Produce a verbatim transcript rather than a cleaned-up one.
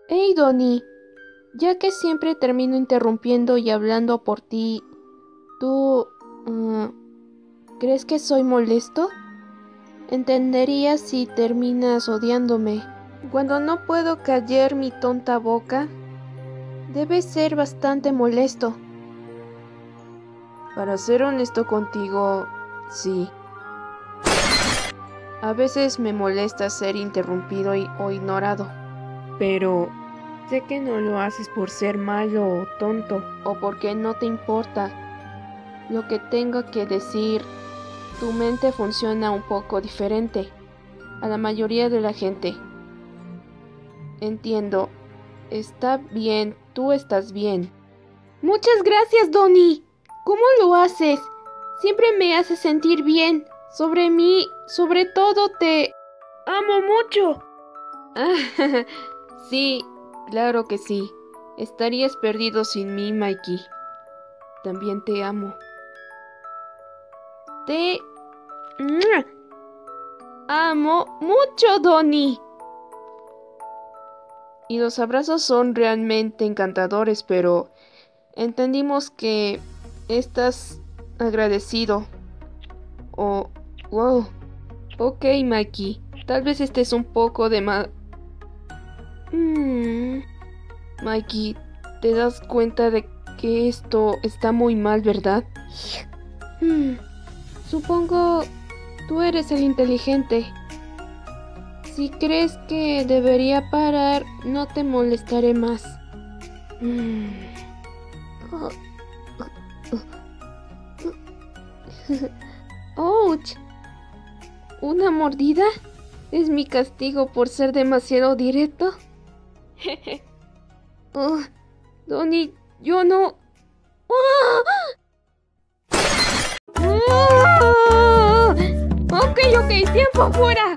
Hey, Donnie, ya que siempre termino interrumpiendo y hablando por ti, ¿tú uh, crees que soy molesto? Entendería si terminas odiándome. Cuando no puedo callar mi tonta boca, debe ser bastante molesto. Para ser honesto contigo, sí. A veces me molesta ser interrumpido y- o ignorado. Pero sé que no lo haces por ser malo o tonto, o porque no te importa lo que tengo que decir. Tu mente funciona un poco diferente a la mayoría de la gente. Entiendo. Está bien, tú estás bien. Muchas gracias, Donnie. ¿Cómo lo haces? Siempre me haces sentir bien. Sobre mí, sobre todo te amo mucho. Sí, claro que sí. Estarías perdido sin mí, Mikey. También te amo. Te ¡mua! Amo mucho, Donnie. Y los abrazos son realmente encantadores, pero entendimos que estás agradecido. Oh, wow. Ok, Mikey. Tal vez estés un poco de más... Mm. Mikey, ¿te das cuenta de que esto está muy mal, verdad? Hmm, Supongo tú eres el inteligente. Si crees que debería parar, no te molestaré más. Mm. ¡Ouch! ¿Una mordida? ¿Es mi castigo por ser demasiado directo? Oh, Donnie, yo no... ¡Ah! Ok, ok, tiempo fuera.